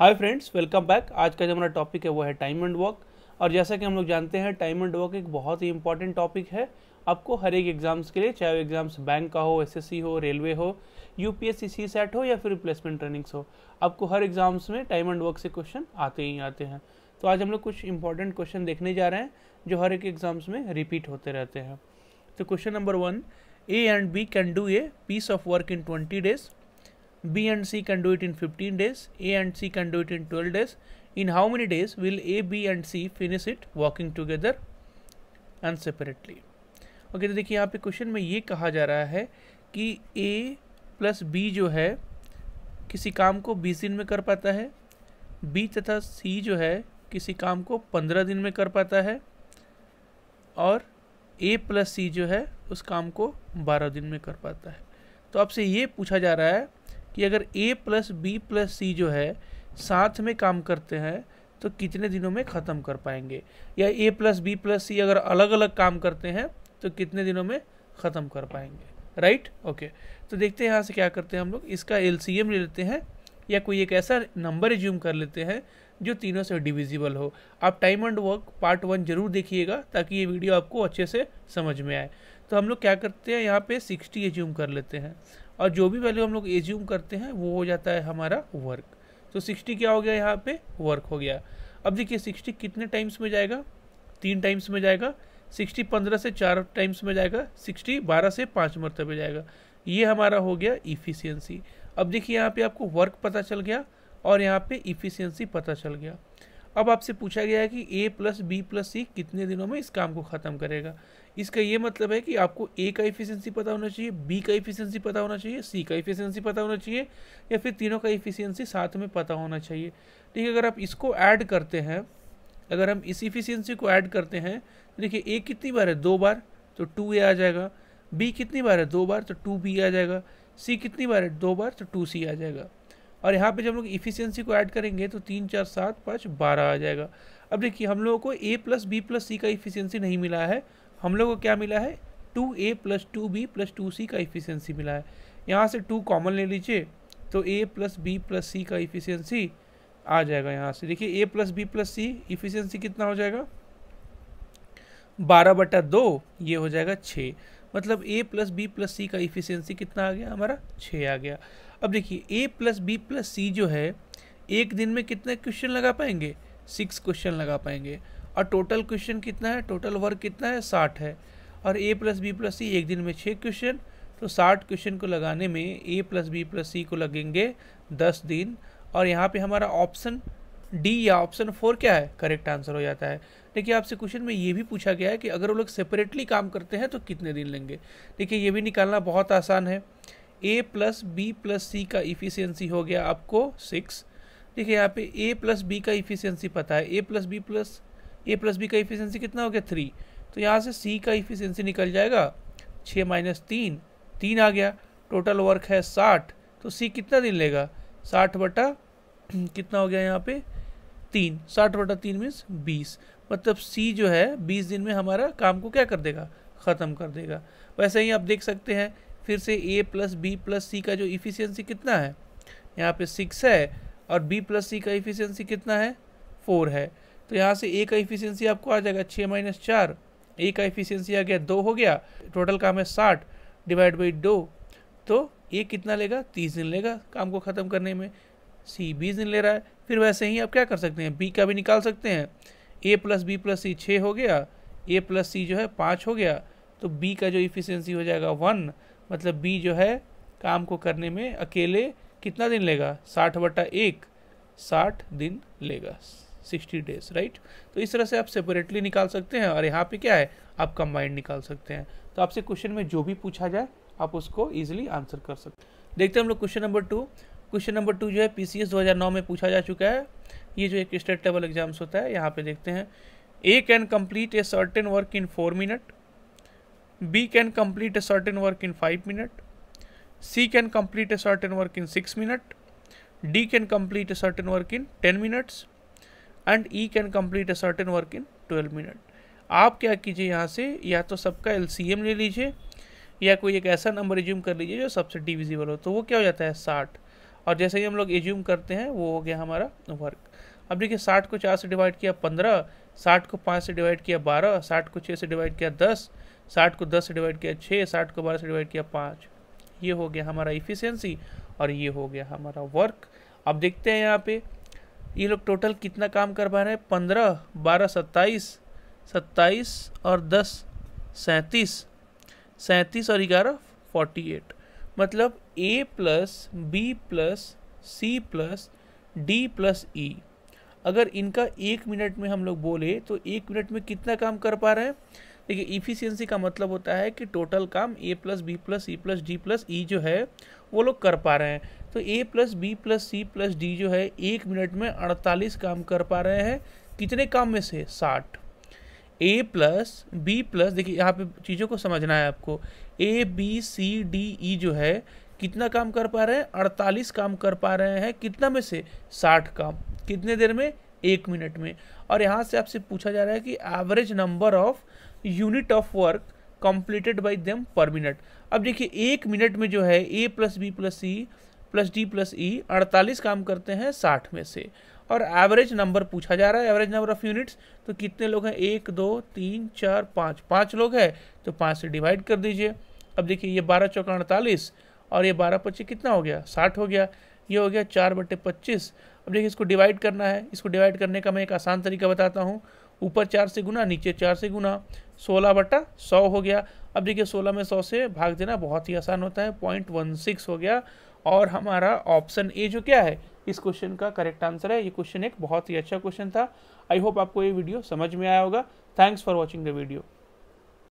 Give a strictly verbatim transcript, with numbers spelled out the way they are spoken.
Hi friends, welcome back. आज का जो हमारा टॉपिक है वो है टाइम एंड वर्क। और जैसा कि हम लोग जानते हैं, टाइम एंड वर्क एक बहुत ही इंपॉर्टेंट टॉपिक है आपको हर एक एग्जाम्स के लिए, चाहे वो एग्जाम्स बैंक का हो, एसएससी हो, रेलवे हो, यूपीएससी सी सेट हो या फिर रिप्लेसमेंट ट्रेनिंग्स हो। आपको हर एग्जाम्स में टाइम एंड वर्क से क्वेश्चन आते ही आते हैं। तो आज हम लोग कुछ इंपॉर्टेंट क्वेश्चन देखने जा रहे हैं जो हर एक एग्जाम्स में रिपीट होते रहते हैं। तो question number one, A and B can do a piece of work in twenty days. B and C can do it in fifteen days. A and C can do it in twelve days. In how many days will A, B and C finish it working together and separately? Okay, तो देखिए यहाँ पे question में ये कहा जा रहा है कि A प्लस B जो है किसी काम को बीस दिन में कर पाता है, B तथा C जो है किसी काम को पंद्रह दिन में कर पाता है, और A प्लस C जो है उस काम को बारह दिन में कर पाता है। तो आपसे ये पूछा जा रहा है कि अगर A plus B plus C जो है साथ में काम करते हैं तो कितने दिनों में ख़त्म कर पाएंगे, या A plus B plus C अगर अलग अलग काम करते हैं तो कितने दिनों में ख़त्म कर पाएंगे। Right, okay. तो देखते हैं यहाँ से क्या करते हैं हम लोग। इसका एलसीएम ले लेते हैं या कोई एक ऐसा नंबर एज्यूम कर लेते हैं जो तीनों से डिविजिबल हो। आप time and work part one जरूर देखिएगा ताकि ये वीडियो आपको अच्छे से समझ में आए। तो हम लोग क्या करते हैं, यहाँ पे साठ एज्यूम कर लेते हैं और जो भी वैल्यू हम लोग एज्यूम करते हैं वो हो जाता है हमारा वर्क। तो साठ क्या हो गया, यहाँ पे वर्क हो गया। अब देखिए साठ कितने टाइम्स में जाएगा, तीन टाइम्स में जाएगा। साठ पंद्रह से चार टाइम्स में जाएगा, साठ बारह से पाँच मरतबे जाएगा। ये हमारा हो गया इफ़िशियंसी। अब देखिए यहाँ पे आपको वर्क पता चल गया और यहाँ पे इफ़िशियंसी पता चल गया। अब आपसे पूछा गया है कि A plus B plus C कितने दिनों में इस काम को ख़त्म करेगा। इसका ये मतलब है कि आपको ए का इफ़िशियंसी पता होना चाहिए, बी का इफ़िशियंसी पता होना चाहिए, सी का इफ़िशियंसी पता होना चाहिए, या फिर तीनों का इफ़िशियंसी साथ में पता होना चाहिए। ठीक है, अगर आप इसको ऐड करते हैं, अगर हम इस इफ़िशियंसी को ऐड करते हैं तो देखिए ए कितनी बार है, दो बार, तो टू ए आ जाएगा। बी कितनी बार है, दो बार, तो टू बी आ जाएगा। सी कितनी बार है, दो बार, तो टू सी आ जाएगा। और यहाँ पे जब हम लोग इफ़िशियंसी को ऐड करेंगे तो तीन चार सात पाँच बारह आ जाएगा। अब देखिए हम लोगों को A plus B plus C का इफ़िशियंसी नहीं मिला है, हम लोगों को क्या मिला है, two A plus two B plus two C का इफ़िशियंसी मिला है। यहाँ से टू कॉमन ले लीजिए तो A plus B plus C का इफ़िशियंसी आ जाएगा। यहाँ से देखिए A plus B plus C efficiency कितना हो जाएगा, बारह बटा दो, ये हो जाएगा छः। मतलब A plus B plus C का इफ़िशियंसी कितना आ गया, हमारा छः आ गया। अब देखिए A plus B plus C जो है एक दिन में कितने क्वेश्चन लगा पाएंगे, सिक्स क्वेश्चन लगा पाएंगे। और टोटल क्वेश्चन कितना है, टोटल वर्क कितना है, साठ है। और A plus B plus C एक दिन में छः क्वेश्चन, तो साठ क्वेश्चन को लगाने में A plus B plus C को लगेंगे दस दिन। और यहाँ पे हमारा ऑप्शन डी या ऑप्शन फोर क्या है, करेक्ट आंसर हो जाता है। देखिए आपसे क्वेश्चन में ये भी पूछा गया है कि अगर वो लोग सेपरेटली काम करते हैं तो कितने दिन लेंगे। देखिए ये भी निकालना बहुत आसान है। A plus B plus C का इफ़िशियंसी हो गया आपको सिक्स। देखिए यहाँ पे ए प्लस बी का इफ़िशियंसी पता है, A plus B plus A plus B का इफ़िशियंसी कितना हो गया, थ्री। तो यहाँ से सी का इफ़िशियंसी निकल जाएगा, छः माइनस तीन, तीन आ गया। टोटल वर्क है साठ, तो सी कितना दिन लेगा, साठ बटा कितना हो गया यहाँ पे, तीन, साठ बटा तीन मीन्स बीस। मतलब सी जो है बीस दिन में हमारा काम को क्या कर देगा, ख़त्म कर देगा। वैसे ही आप देख सकते हैं फिर से A plus B plus C का जो इफ़िशियंसी कितना है, यहाँ पे सिक्स है, और बी प्लस सी का इफ़िशियंसी कितना है, फोर है। तो यहाँ से ए का इफ़िशियंसी आपको आ जाएगा छः माइनस चार, ए का इफ़िशियंसी आ गया दो हो गया। टोटल काम है साठ डिवाइड बाई दो, तो ए कितना लेगा, तीस दिन लेगा काम को ख़त्म करने में, सी बीस दिन ले रहा है। फिर वैसे ही आप क्या कर सकते हैं, बी का भी निकाल सकते हैं। A plus B plus C छः हो गया, ए प्लस सी जो है पाँच हो गया, तो बी का जो इफ़िशियंसी हो जाएगा वन। मतलब बी जो है काम को करने में अकेले कितना दिन लेगा, साठ बटा एक, साठ दिन लेगा, सिक्सटी डेज। राइट, तो इस तरह से आप सेपरेटली निकाल सकते हैं और यहाँ पे क्या है, आप कंबाइंड निकाल सकते हैं। तो आपसे क्वेश्चन में जो भी पूछा जाए आप उसको इजीली आंसर कर सकते हैं। देखते हैं हम लोग question number two. Question number two जो है पीसीएस दो हज़ार नौ में पूछा जा चुका है। ये जो एक स्टेट लेवल एग्जाम्स होता है, यहाँ पे देखते हैं। A can complete a certain work in four minute, B can complete a certain work in five minutes, C can complete a certain work in six minutes, D can complete a certain work in ten minutes, and E can complete a certain work in twelve minutes. आप क्या कीजिए, यहाँ से या तो सबका LCM ले लीजिए या कोई एक ऐसा नंबर एज्यूम कर लीजिए जो सबसे डिविजिबल हो। तो वो क्या हो जाता है, साठ। और जैसे ही हम लोग एज्यूम करते हैं वो हो गया हमारा वर्क। अब देखिए साठ को चार से डिवाइड किया पंद्रह, साठ को पाँच से डिवाइड किया बारह, साठ को छः से डिवाइड किया दस, साठ को दस से डिवाइड किया छः, साठ को बारह से डिवाइड किया पाँच। ये हो गया हमारा इफ़िशियंसी और ये हो गया हमारा वर्क। अब देखते हैं यहाँ पे ये लोग टोटल कितना काम कर पा रहे हैं। पंद्रह, बारह सत्ताईस, सत्ताईस और दस सैंतीस, सैंतीस और ग्यारह फोर्टी एट। मतलब A plus B plus C plus D plus E, अगर इनका एक मिनट में हम लोग बोले तो एक मिनट में कितना काम कर पा रहे हैं। देखिए इफ़िशियंसी का मतलब होता है कि टोटल काम A plus B plus C plus D plus E जो है वो लोग कर पा रहे हैं। तो A plus B plus C plus D जो है एक मिनट में अड़तालीस काम कर पा रहे हैं। कितने काम में से? साठ। ए प्लस बी प्लस, देखिए यहाँ पे चीज़ों को समझना है आपको, A B C D E जो है कितना काम कर पा रहे हैं? अड़तालीस काम कर पा रहे हैं। कितना में से? साठ काम। कितने देर में? एक मिनट में। और यहाँ से आपसे पूछा जा रहा है कि average number of unit of work completed by them per minute. अब देखिए एक मिनट में जो है A plus B plus C plus D plus E अड़तालीस काम करते हैं साठ में से, और एवरेज नंबर पूछा जा रहा है, एवरेज नंबर ऑफ यूनिट्स। तो कितने लोग हैं? एक दो तीन चार पाँच, पाँच लोग हैं तो पाँच से डिवाइड कर दीजिए। अब देखिए ये बारह चौका अड़तालीस और ये बारह पच्चीस कितना हो गया? साठ हो गया। ये हो गया चार बटे पच्चीस। अब देखिए इसको डिवाइड करना है। इसको डिवाइड करने का मैं एक आसान तरीका बताता हूँ। ऊपर चार से गुना, नीचे चार से गुना, सोलह बटा सौ हो गया। अब देखिए सोलह में सौ से भाग देना बहुत ही आसान होता है, पॉइंट वन सिक्स हो गया। और हमारा ऑप्शन ए जो क्या है इस क्वेश्चन का करेक्ट आंसर है। ये क्वेश्चन एक बहुत ही अच्छा क्वेश्चन था। आई होप आपको ये वीडियो समझ में आया होगा। Thanks for watching the video.